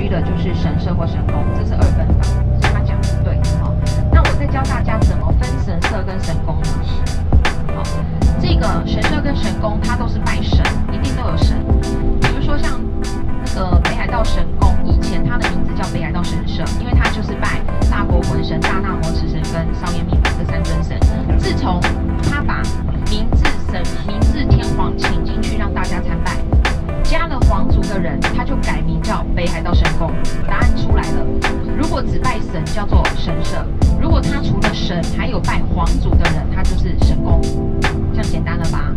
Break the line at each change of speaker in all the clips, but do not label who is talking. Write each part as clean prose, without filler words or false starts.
的就是神社或神宫，这是2分法，所以他讲的对。好，那我再教大家怎么分神社跟神宫呢？好，这个神社跟神宫它都是拜神，一定都有神。比如说像那个北海道神宫，以前它的名字叫北海道神社，因为它就是拜大国魂神、大纳摩池神跟烧烟弥法这3尊神。自从他把明治天皇请进去让大家参拜，加了皇族的人，他就改名叫北海道神宫。答案出来了，如果只拜神叫做神社，如果他除了神还有拜皇族的人，他就是神宫。这样简单了吧？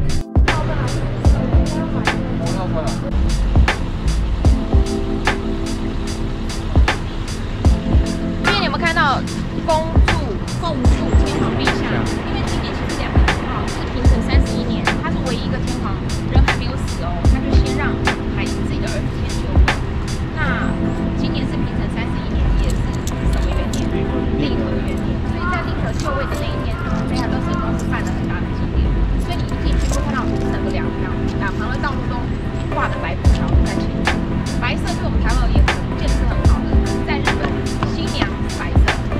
因为你有没有看到恭祝天皇陛下？因为今年其实2月5号是平成31年，他是唯一一个天皇人还没有死哦，他就先让自己的儿子先就位。那今年是平成31年，也是什么元年？令和元年。所以在令和就位的那一天，北海道神宫是办了很大的祭典。所以你一进去会看到整个两旁的道路都挂的白布条在前面。白色对我们台湾而言可能不见得是很好的，在日本新娘是白色。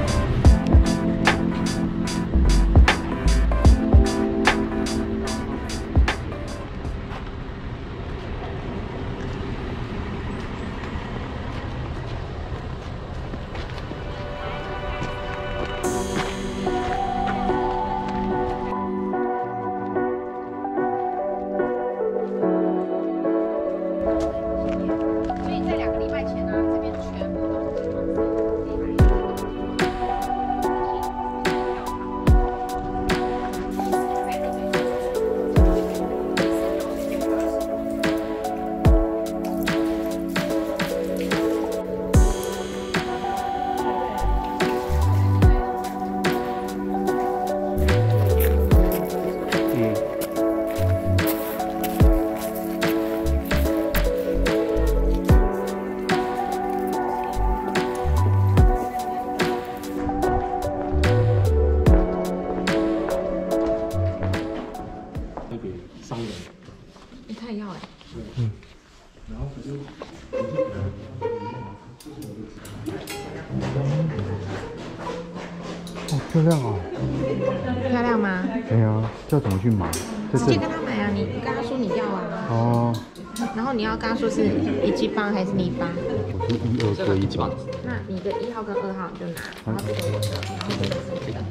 好漂亮哦！
漂亮吗？
哎呀，这要怎么去买？
直接跟他买啊！你跟他说你要啊。哦。然后你要跟他说是1级帮还是2帮？
我是1、2各1帮。
那你的1号跟2号你就拿，然后这个我的，然后这个是这个。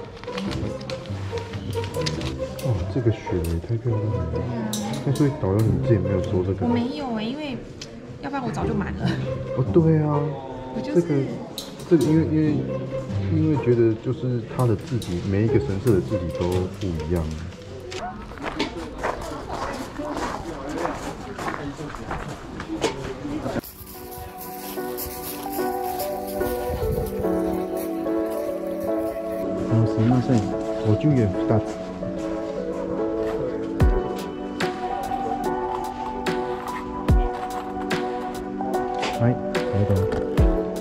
哦，这个雪也太漂亮了。那所以导游你之前没有说这个？
我没有哎，因为要不然我早就买了。
哦，对啊。
这
个因为觉得就是他的自己每一个神社的自己都不一样。すみません、50元2つ。はい、ありがとう。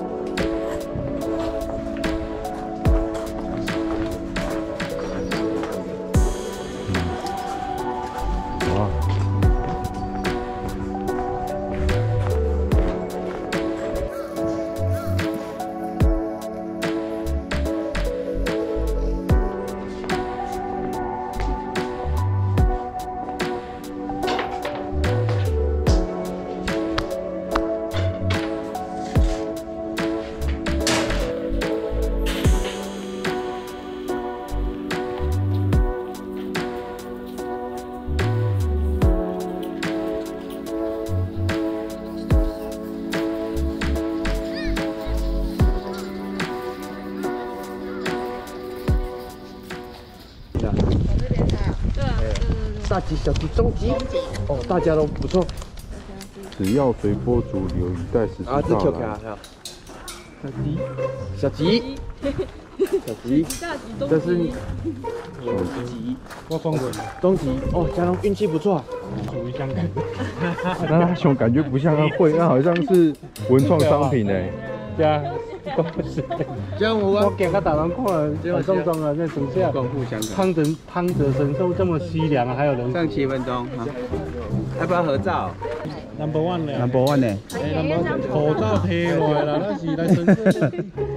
大吉、小吉、中吉，哦，大家都不错。
只要随波逐流，以待时机到来。
小吉，小吉，这是
小吉，我中文。
中吉，哦，嘉龙运气不错。
属于香港。那他熊感觉不像会，那好像是文创商品哎。
对啊，这样我给他打完看了，很重装了，那等下汤泽神兽这么凄凉，还有人
剩7分钟，好，要不要合照？
Number one 咧。
Number one 呢？
口罩摕落来啦，咱是来神社。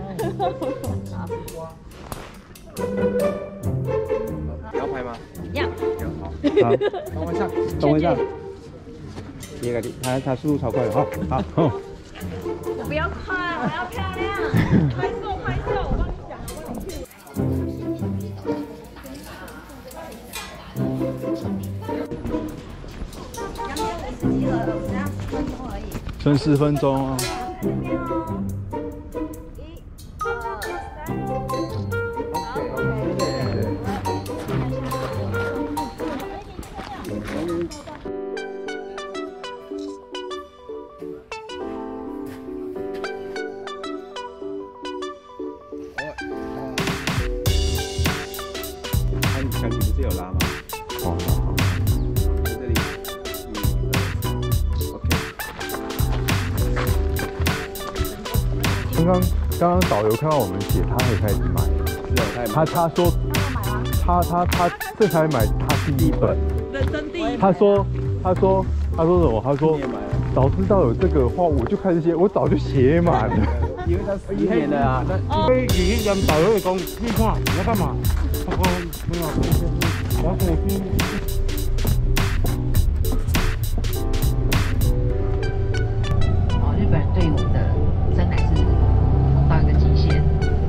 要拍吗？
要。
好，等我一下，等我一下。别个的，他速度超快的，好，好。
我不要快，我要漂亮。拍摄，拍摄，我帮你讲，我帮你去。刚刚50几了，只要10分钟而已。
剩4分钟啊。
相机不是有拉吗？
好。
在这里。OK。
刚刚导游看到我们写，他也开始买。他说他这才买他第1本。
人生第一。
他说什么？他说早知道有这个的话，我就开始写，我早就写满了。
因为他11年了啊。
你去跟导游讲，你看你要干嘛？他说没有，我要手机。
日本人对我们的真奶是红到一个极限，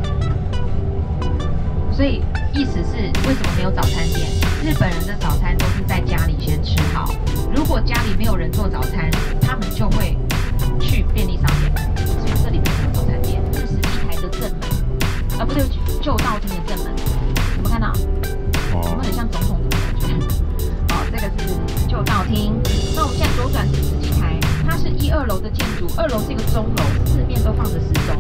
所以意思是为什么没有早餐店？日本人的早餐都是在家里先吃好，如果家里没有人做早餐，他们就会去便利商店买，所以这里没有早餐店，这是11台的正门，啊不对，旧道厅的正门，有没有看到？有没有很像总统府的感觉？好，这个是旧道厅。那我们现在左转是11台，它是1、2楼的建筑，2楼是一个钟楼，四面都放着时钟。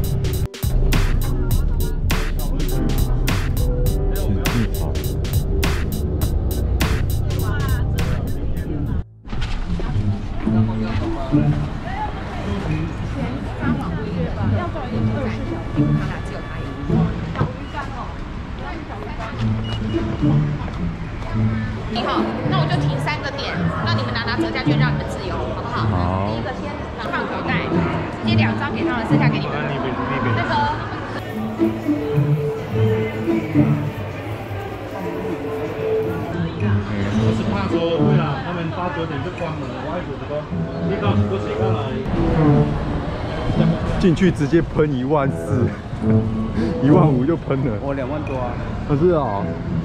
你好，那我就停3个点，让你们拿折价券，让你们自由，好不好？
好。
第一个先放口袋，直接2张给他们，剩下给你们。那个。
我是怕说，对啦，他们8、9点就关门了，我还觉得说，你到10多谁过来？
进去直接喷14000。15000就喷了，
我2万多啊！
可是啊，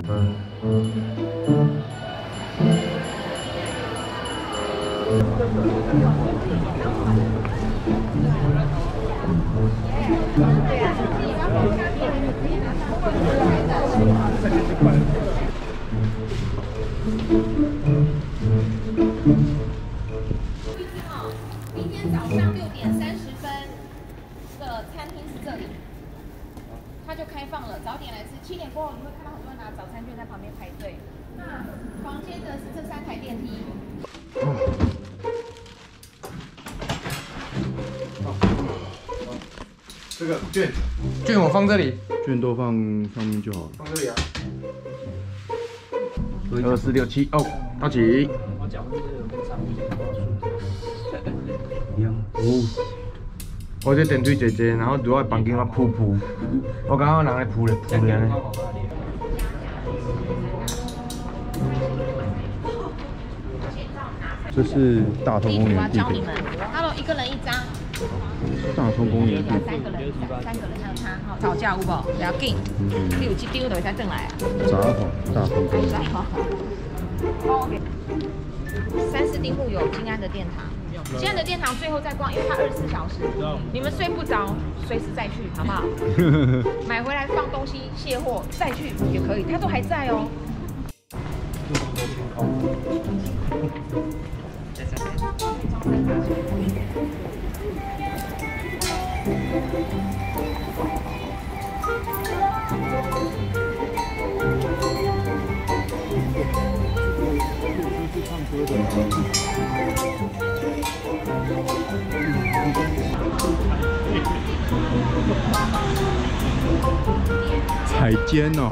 明天早上6点30分的餐厅是这里。它就开放了，早点来吃。7点过后，你会看到很多人拿早餐券在旁边排队。那房间的是这3台电梯。
这个券我放这里，
券都放上面就好了。
放这里啊。2467哦，到齐。我这电梯坐坐，然后伫我房间我铺，我感觉人来铺咧呢。
这是大同公园地图。
Hello， 1个人1张。
大同公园地图。
3个人还有他，好，吵架有无？不要紧，你有1张就会使转来啊。
札幌大同公园。
34丁目有金安的殿堂。金安的殿堂最后再逛，因为它24小时，你们睡不着，随时再去，好不好？买回来放东西卸货再去也可以，它都还在哦。
海鲜哦，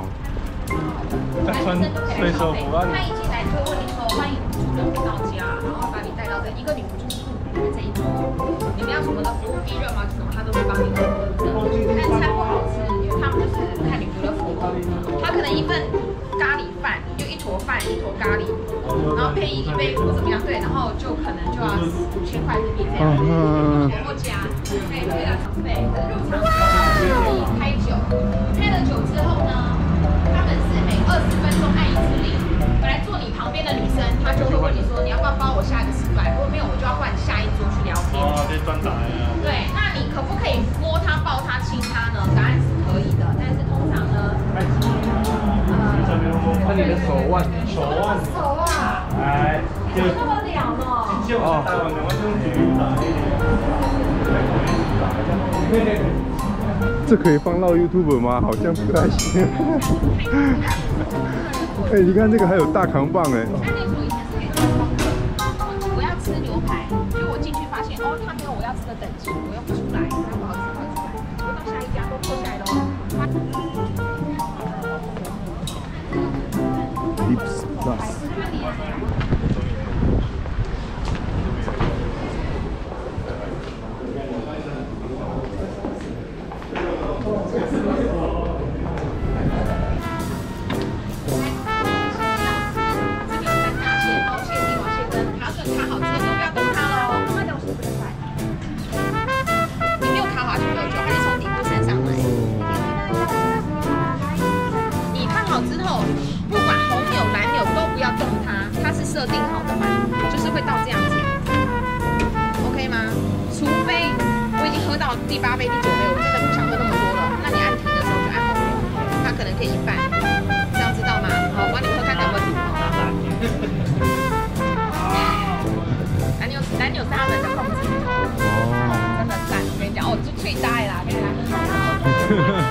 在穿最舒服啊！
他已经来推问你说，欢迎主人到家，然后把你带到这的，一个女仆就是顾你们这一桌，你们要什么的服务地热毛巾什么，她都会帮你们负责。但餐不好吃，因为他们就是看女仆的服务，他可能一份咖喱饭就一坨饭一坨咖喱，然后配一杯不怎么样，对，然后就可能就要5000块日币这样，然后加对对了，对，入场之后你开酒，开了酒之后呢，他们是每20分钟按1次铃。本来坐你旁边的女生，她就会问你说，你要不要帮我下一个失败？如果没有，我就要换下一桌去聊天。
哦，这专打呀。
对，那你可不可以摸她、抱她、亲她呢？答案是可以的，但是通常呢，
看你的手腕，
手啊，
哎，
怎么那么了呢？
这可以放到 YouTube 吗？好像不太行。哎，你看这个还有大扛棒哎。
餐内组以前是可以装的，我要吃牛排，就我进去发现哦，他没有我要吃的等级，我又不出来，那不好意思，不好出来，我到下一家都扣下来喽。
Lips Plus。
设定好的嘛，就是会到这样子 ，OK 吗？除非我已经喝到第8杯、第9杯，我真的不想喝那么多了，那你按停的时候就按后面，它可能可以一半，这样知道吗？好，我帮你喝看能不能停。男友是他们的控制，真的赞，我跟你讲，哦，就最大啦，跟你来。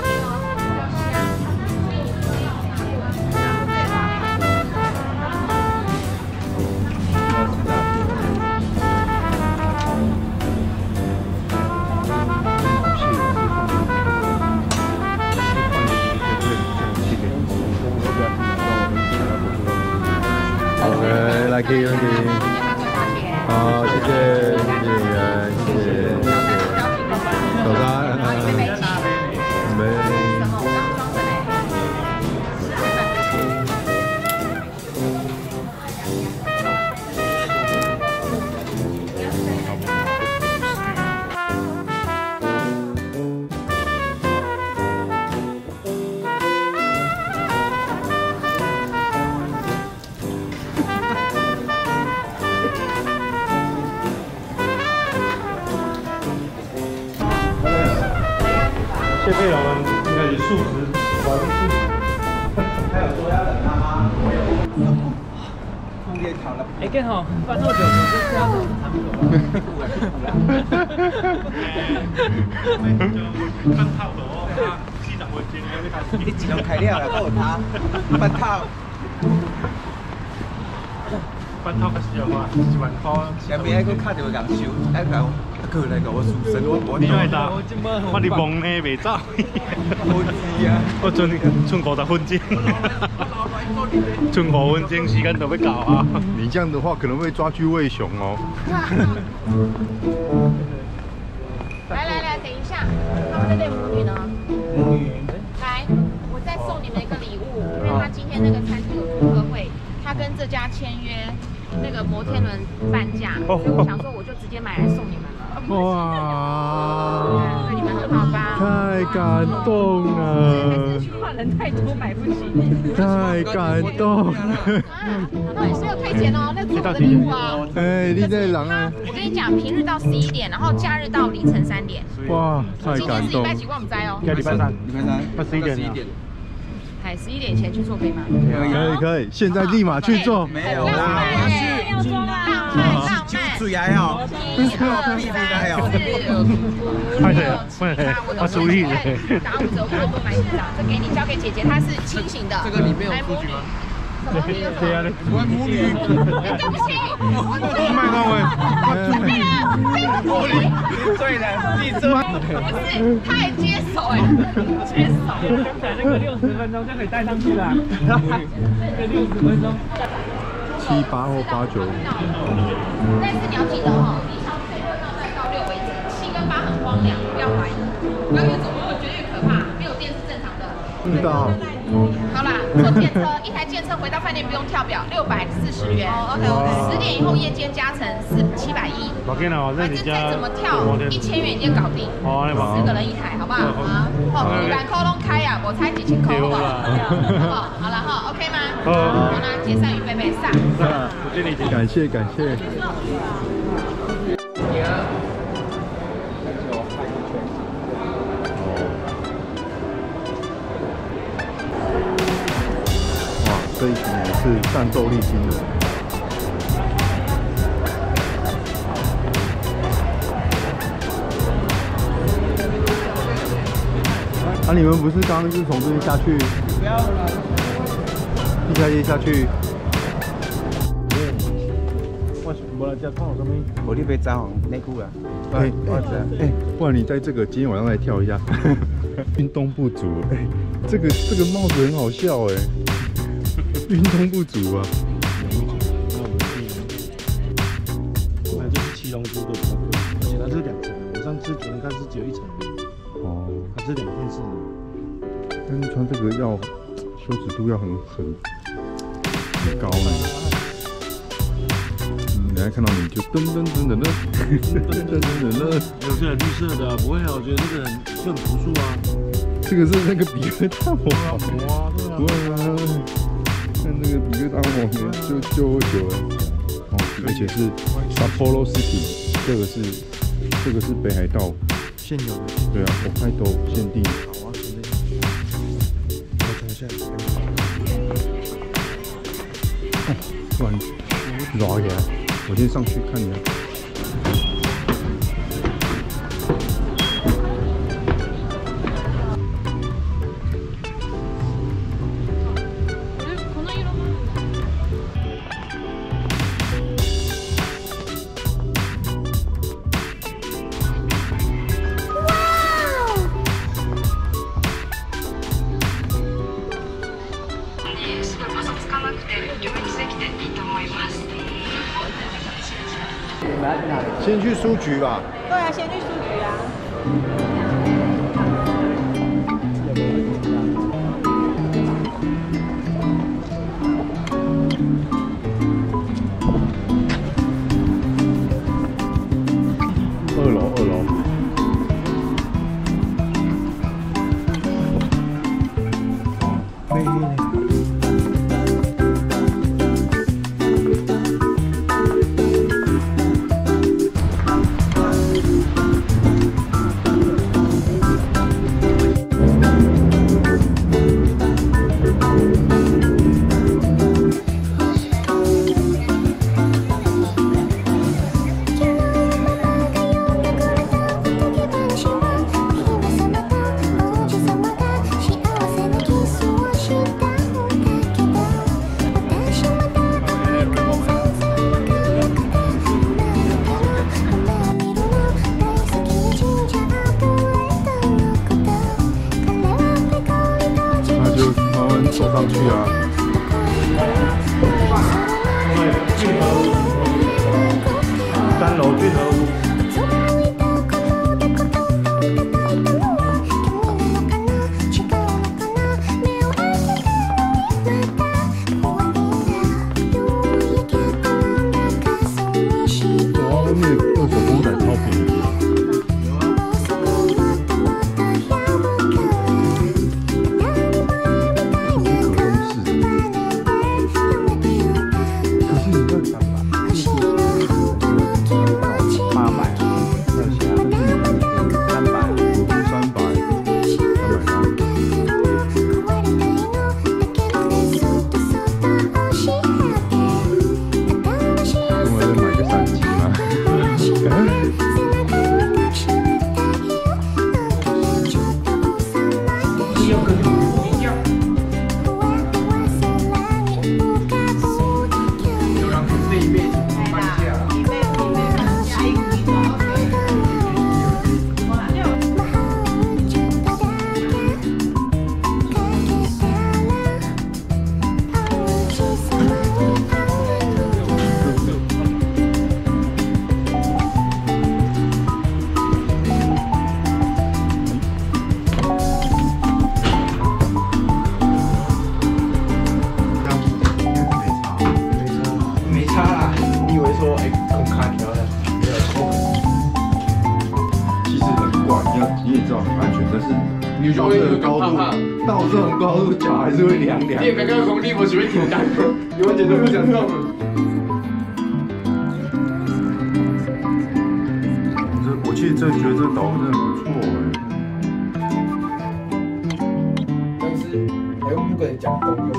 来可以用你。好，谢谢，谢谢演员，谢谢，早餐，没。什么？我刚装的嘞。
谢佩老们应该是素食，完全素食。还有说要等他吗？空间长了。哎，更好，饭后酒就是要等他们走饭套的市场会今天要开始。你自动开了啦，都有他饭套。饭套较少嘛，1万块。前面还佫卡着人收，还讲。佢嚟甲我赎身，我你爱打，我哋忙呢未走。好知啊！我剩50分鐘，剩5分鐘時間就要到啊！
你這樣的話可能會抓去餵熊哦。
来，等一下，他们那对母女呢？母女。来，我再送你们一个礼物，因为他今天那个餐厅有顾客会，他跟这家签约那个摩天轮半价，所以我想说我就直接买来送你们了。
哇！
对你们很好吧？
太感动了！
这句话人太多买不起。
太感动了！
那也是要退钱哦，那是我的礼物啊。
哎，你在人啊？
我跟你讲，平日到11点，然后假日到凌晨3点。
哇，太感动！
今天是礼拜几？我们在哦。
礼拜三，那11点。
哎，11点前去做可以吗？
可以，现在立马去做。
没有啦，
要做啦，
注意还好，
快点，
我注意了。
打5折，我多买几张，这给你，交给姐姐，她是清醒的。这个里面有数据吗？
对啊，我母女。
对不起，
麦高文，我对了，闭嘴。
不是，他还接手哎，接手。刚才那个60分钟就可以带上去了，这个60分钟。
7、8或8、9。
但是你要记得哈，离场最热闹在到6为止，7跟8很荒凉，不要怀疑。不要越走越觉得越可怕，没有电是正常的。
知道。
好啦，坐电车，一台电车回到饭店不用跳表，640元。OK，10点以后夜间加成710。反正再怎么跳，1000元已经搞定。4个人一台，好不好？啊，突然扣拢开呀，我才几千块，好不好？好了哈 ，OK 吗？好啦，解散预备备上。
感谢感谢。这一群也是战斗力惊人。啊，你们不是刚刚是从这边下去？不要了。地下街下去。
我无来这看有什么？
我你别找内裤啊。
不然你在这个今天晚上来跳一下。运动不足，这个帽子很好笑哎。运动不足啊！
本来就是7龙珠的比较贵，而且它是2层，我上次昨天看是只有1层的。哦，它是2片式的。
但是穿这个要羞耻度要很高呢。你还看到你就噔噔噔噔噔噔噔噔噔。
有这绿色的，不会啊，我觉得这个人就很朴素啊。
这个是那个比克大魔王
啊，对啊。
看那个比克大魔王就久了，哦，而且是 Sapporo City， 这个是北海道
现有的，
对啊，北海道限定。
好啊，我看一下，
突然抓起来，我先上去看一下。先去书局吧。
对啊，先去书局啊。
2楼。走上去啊！
俊和屋，3楼俊和屋。
哇，外面2手公仔超便宜。 知道很安全，但是你到这个高度，到这种高度脚还是会凉凉。
你刚刚红利我只会挺单，你完全都不想动了。
我其实真的觉得这个岛真的不错
但是还又不跟你讲功用。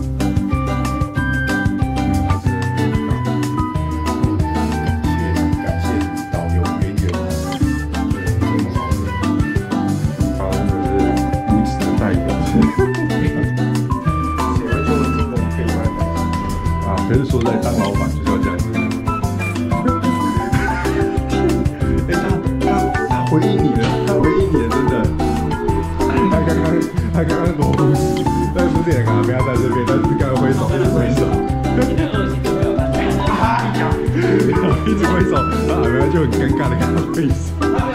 可是说实在，当老板就是要这样子。哎，他回应你了，他回应你了，真的。他刚刚裸呼吸，但是不是也刚刚不要在这边，但是刚刚挥手，一直挥手。你的恶行都没有办法。一直挥手，然后阿苗就很尴尬的看他挥手。